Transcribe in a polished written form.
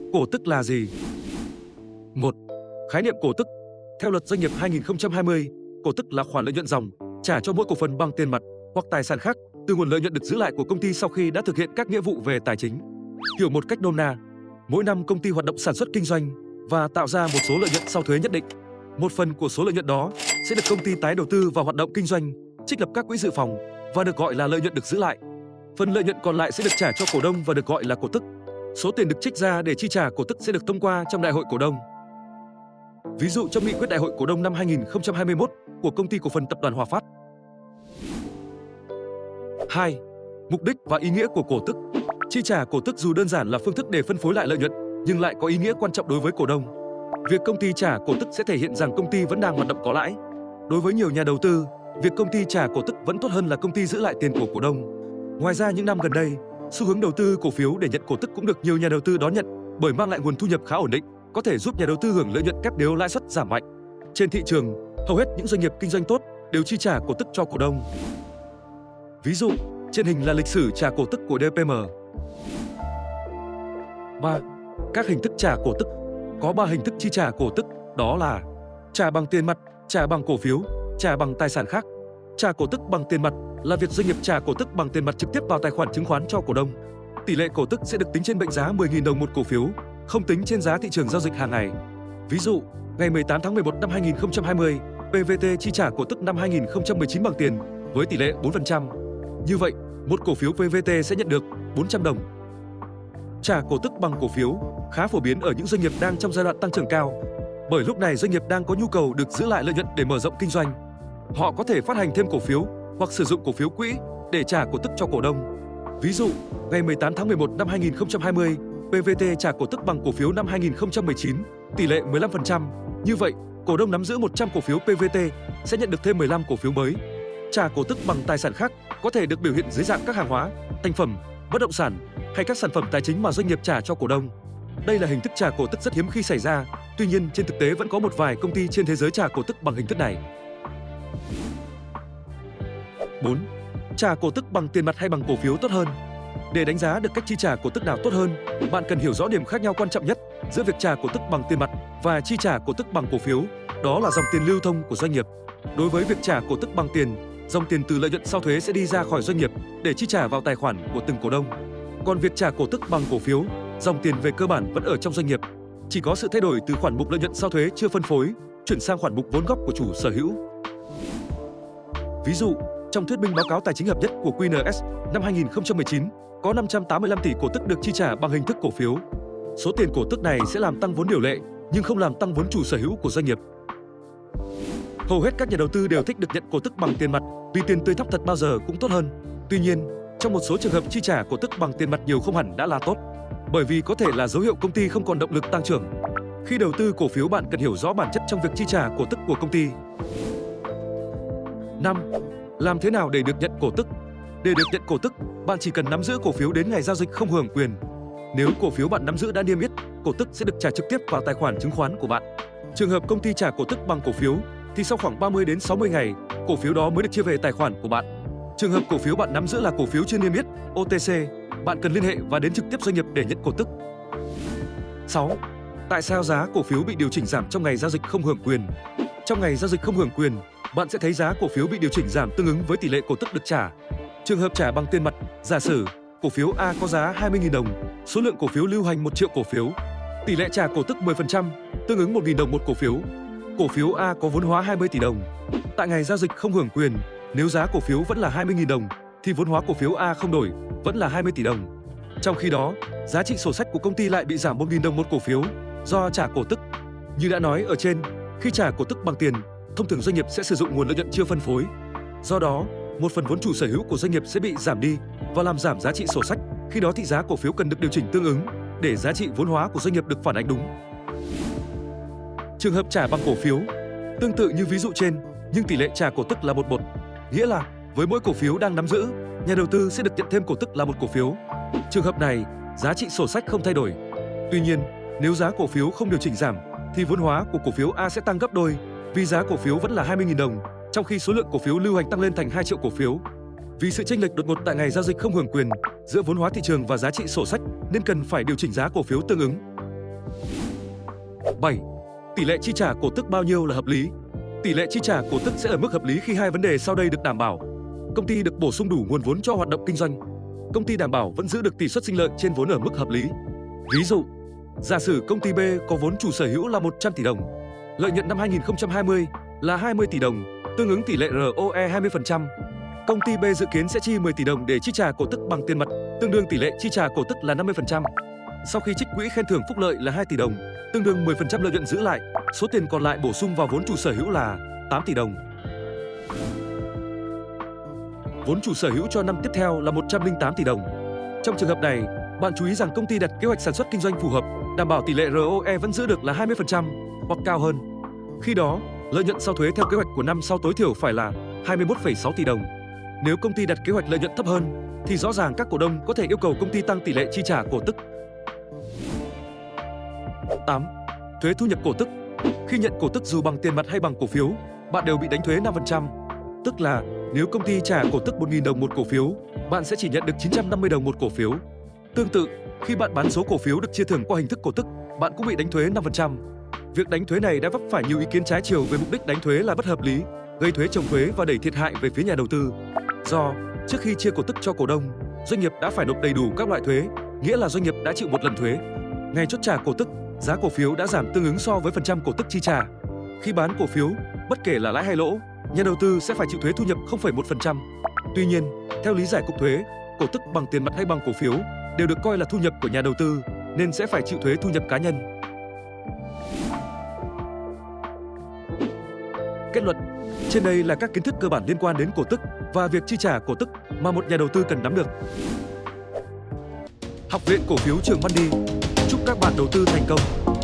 Cổ tức là gì? 1. Khái niệm cổ tức. Theo Luật Doanh nghiệp 2020, cổ tức là khoản lợi nhuận ròng trả cho mỗi cổ phần bằng tiền mặt hoặc tài sản khác từ nguồn lợi nhuận được giữ lại của công ty sau khi đã thực hiện các nghĩa vụ về tài chính. Hiểu một cách nôm na, mỗi năm công ty hoạt động sản xuất kinh doanh và tạo ra một số lợi nhuận sau thuế nhất định. Một phần của số lợi nhuận đó sẽ được công ty tái đầu tư vào hoạt động kinh doanh, trích lập các quỹ dự phòng và được gọi là lợi nhuận được giữ lại. Phần lợi nhuận còn lại sẽ được trả cho cổ đông và được gọi là cổ tức. Số tiền được trích ra để chi trả cổ tức sẽ được thông qua trong đại hội cổ đông. Ví dụ trong nghị quyết đại hội cổ đông năm 2021 của công ty cổ phần tập đoàn Hòa Phát. 2. Mục đích và ý nghĩa của cổ tức. Chi trả cổ tức dù đơn giản là phương thức để phân phối lại lợi nhuận, nhưng lại có ý nghĩa quan trọng đối với cổ đông. Việc công ty trả cổ tức sẽ thể hiện rằng công ty vẫn đang hoạt động có lãi. Đối với nhiều nhà đầu tư, việc công ty trả cổ tức vẫn tốt hơn là công ty giữ lại tiền của cổ đông. Ngoài ra những năm gần đây, xu hướng đầu tư cổ phiếu để nhận cổ tức cũng được nhiều nhà đầu tư đón nhận bởi mang lại nguồn thu nhập khá ổn định, có thể giúp nhà đầu tư hưởng lợi nhuận kép nếu lãi suất giảm mạnh. Trên thị trường, hầu hết những doanh nghiệp kinh doanh tốt đều chi trả cổ tức cho cổ đông. Ví dụ, trên hình là lịch sử trả cổ tức của DPM. 3. Các hình thức trả cổ tức. Có 3 hình thức chi trả cổ tức, đó là trả bằng tiền mặt, trả bằng cổ phiếu, trả bằng tài sản khác. Trả cổ tức bằng tiền mặt là việc doanh nghiệp trả cổ tức bằng tiền mặt trực tiếp vào tài khoản chứng khoán cho cổ đông. Tỷ lệ cổ tức sẽ được tính trên mệnh giá 10.000 đồng một cổ phiếu, không tính trên giá thị trường giao dịch hàng ngày. Ví dụ, ngày 18 tháng 11 năm 2020, PVT chi trả cổ tức năm 2019 bằng tiền với tỷ lệ 4%. Như vậy, một cổ phiếu PVT sẽ nhận được 400 đồng. Trả cổ tức bằng cổ phiếu khá phổ biến ở những doanh nghiệp đang trong giai đoạn tăng trưởng cao, bởi lúc này doanh nghiệp đang có nhu cầu được giữ lại lợi nhuận để mở rộng kinh doanh. Họ có thể phát hành thêm cổ phiếu hoặc sử dụng cổ phiếu quỹ để trả cổ tức cho cổ đông. Ví dụ, ngày 18 tháng 11 năm 2020, PVT trả cổ tức bằng cổ phiếu năm 2019, tỷ lệ 15%. Như vậy, cổ đông nắm giữ 100 cổ phiếu PVT sẽ nhận được thêm 15 cổ phiếu mới. Trả cổ tức bằng tài sản khác có thể được biểu hiện dưới dạng các hàng hóa, thành phẩm, bất động sản hay các sản phẩm tài chính mà doanh nghiệp trả cho cổ đông. Đây là hình thức trả cổ tức rất hiếm khi xảy ra, tuy nhiên trên thực tế vẫn có một vài công ty trên thế giới trả cổ tức bằng hình thức này. 4. Trả cổ tức bằng tiền mặt hay bằng cổ phiếu tốt hơn. Để đánh giá được cách chi trả cổ tức nào tốt hơn, bạn cần hiểu rõ điểm khác nhau quan trọng nhất giữa việc trả cổ tức bằng tiền mặt và chi trả cổ tức bằng cổ phiếu, đó là dòng tiền lưu thông của doanh nghiệp. Đối với việc trả cổ tức bằng tiền, dòng tiền từ lợi nhuận sau thuế sẽ đi ra khỏi doanh nghiệp để chi trả vào tài khoản của từng cổ đông. Còn việc trả cổ tức bằng cổ phiếu, dòng tiền về cơ bản vẫn ở trong doanh nghiệp, chỉ có sự thay đổi từ khoản mục lợi nhuận sau thuế chưa phân phối chuyển sang khoản mục vốn góp của chủ sở hữu. Ví dụ, trong thuyết minh báo cáo tài chính hợp nhất của QNS năm 2019, có 585 tỷ cổ tức được chi trả bằng hình thức cổ phiếu. Số tiền cổ tức này sẽ làm tăng vốn điều lệ, nhưng không làm tăng vốn chủ sở hữu của doanh nghiệp. Hầu hết các nhà đầu tư đều thích được nhận cổ tức bằng tiền mặt vì tiền tươi thóc thật bao giờ cũng tốt hơn. Tuy nhiên, trong một số trường hợp chi trả cổ tức bằng tiền mặt nhiều không hẳn đã là tốt, bởi vì có thể là dấu hiệu công ty không còn động lực tăng trưởng. Khi đầu tư cổ phiếu, bạn cần hiểu rõ bản chất trong việc chi trả cổ tức của công ty. 5. Làm thế nào để được nhận cổ tức? Để được nhận cổ tức, bạn chỉ cần nắm giữ cổ phiếu đến ngày giao dịch không hưởng quyền. Nếu cổ phiếu bạn nắm giữ đã niêm yết, cổ tức sẽ được trả trực tiếp vào tài khoản chứng khoán của bạn. Trường hợp công ty trả cổ tức bằng cổ phiếu thì sau khoảng 30 đến 60 ngày, cổ phiếu đó mới được chia về tài khoản của bạn. Trường hợp cổ phiếu bạn nắm giữ là cổ phiếu chưa niêm yết, OTC, bạn cần liên hệ và đến trực tiếp doanh nghiệp để nhận cổ tức. 6. Tại sao giá cổ phiếu bị điều chỉnh giảm trong ngày giao dịch không hưởng quyền? Trong ngày giao dịch không hưởng quyền, bạn sẽ thấy giá cổ phiếu bị điều chỉnh giảm tương ứng với tỷ lệ cổ tức được trả. Trường hợp trả bằng tiền mặt, giả sử cổ phiếu A có giá 20.000 đồng, số lượng cổ phiếu lưu hành 1 triệu cổ phiếu. Tỷ lệ trả cổ tức 10%, tương ứng 1.000 đồng một cổ phiếu. Cổ phiếu A có vốn hóa 20 tỷ đồng. Tại ngày giao dịch không hưởng quyền, nếu giá cổ phiếu vẫn là 20.000 đồng thì vốn hóa cổ phiếu A không đổi, vẫn là 20 tỷ đồng. Trong khi đó, giá trị sổ sách của công ty lại bị giảm 1.000 đồng một cổ phiếu do trả cổ tức. Như đã nói ở trên, khi trả cổ tức bằng tiền, thông thường doanh nghiệp sẽ sử dụng nguồn lợi nhuận chưa phân phối. Do đó, một phần vốn chủ sở hữu của doanh nghiệp sẽ bị giảm đi và làm giảm giá trị sổ sách. Khi đó thì giá cổ phiếu cần được điều chỉnh tương ứng để giá trị vốn hóa của doanh nghiệp được phản ánh đúng. Trường hợp trả bằng cổ phiếu tương tự như ví dụ trên, nhưng tỷ lệ trả cổ tức là 1:1, nghĩa là với mỗi cổ phiếu đang nắm giữ, nhà đầu tư sẽ được nhận thêm cổ tức là 1 cổ phiếu. Trường hợp này, giá trị sổ sách không thay đổi. Tuy nhiên, nếu giá cổ phiếu không điều chỉnh giảm thì vốn hóa của cổ phiếu A sẽ tăng gấp đôi vì giá cổ phiếu vẫn là 20.000 đồng, trong khi số lượng cổ phiếu lưu hành tăng lên thành 2 triệu cổ phiếu. Vì sự chênh lệch đột ngột tại ngày giao dịch không hưởng quyền giữa vốn hóa thị trường và giá trị sổ sách nên cần phải điều chỉnh giá cổ phiếu tương ứng. 7. Tỷ lệ chi trả cổ tức bao nhiêu là hợp lý? Tỷ lệ chi trả cổ tức sẽ ở mức hợp lý khi hai vấn đề sau đây được đảm bảo. Công ty được bổ sung đủ nguồn vốn cho hoạt động kinh doanh. Công ty đảm bảo vẫn giữ được tỷ suất sinh lợi trên vốn ở mức hợp lý. Ví dụ, giả sử công ty B có vốn chủ sở hữu là 100 tỷ đồng. Lợi nhuận năm 2020 là 20 tỷ đồng, tương ứng tỷ lệ ROE 20%. Công ty B dự kiến sẽ chi 10 tỷ đồng để chi trả cổ tức bằng tiền mặt, tương đương tỷ lệ chi trả cổ tức là 50%. Sau khi trích quỹ khen thưởng phúc lợi là 2 tỷ đồng, tương đương 10% lợi nhuận giữ lại, số tiền còn lại bổ sung vào vốn chủ sở hữu là 8 tỷ đồng. Vốn chủ sở hữu cho năm tiếp theo là 108 tỷ đồng. Trong trường hợp này, bạn chú ý rằng công ty đặt kế hoạch sản xuất kinh doanh phù hợp, đảm bảo tỷ lệ ROE vẫn giữ được là 20% hoặc cao hơn. Khi đó, lợi nhuận sau thuế theo kế hoạch của năm sau tối thiểu phải là 21,6 tỷ đồng. Nếu công ty đặt kế hoạch lợi nhuận thấp hơn, thì rõ ràng các cổ đông có thể yêu cầu công ty tăng tỷ lệ chi trả cổ tức. 8. Thuế thu nhập cổ tức. Khi nhận cổ tức dù bằng tiền mặt hay bằng cổ phiếu, bạn đều bị đánh thuế 5%. Tức là nếu công ty trả cổ tức 1.000 đồng một cổ phiếu, bạn sẽ chỉ nhận được 950 đồng một cổ phiếu. Tương tự, khi bạn bán số cổ phiếu được chia thưởng qua hình thức cổ tức, bạn cũng bị đánh thuế 5%. Việc đánh thuế này đã vấp phải nhiều ý kiến trái chiều về mục đích đánh thuế là bất hợp lý, gây thuế chồng thuế và đẩy thiệt hại về phía nhà đầu tư. Do trước khi chia cổ tức cho cổ đông, doanh nghiệp đã phải nộp đầy đủ các loại thuế, nghĩa là doanh nghiệp đã chịu một lần thuế. Ngày chốt trả cổ tức, giá cổ phiếu đã giảm tương ứng so với phần trăm cổ tức chi trả. Khi bán cổ phiếu, bất kể là lãi hay lỗ, nhà đầu tư sẽ phải chịu thuế thu nhập 0,1%. Tuy nhiên, theo lý giải cục thuế, cổ tức bằng tiền mặt hay bằng cổ phiếu đều được coi là thu nhập của nhà đầu tư, nên sẽ phải chịu thuế thu nhập cá nhân. Kết luận. Trên đây là các kiến thức cơ bản liên quan đến cổ tức và việc chi trả cổ tức mà một nhà đầu tư cần nắm được. Học viện cổ phiếu Trường Money chúc các bạn đầu tư thành công.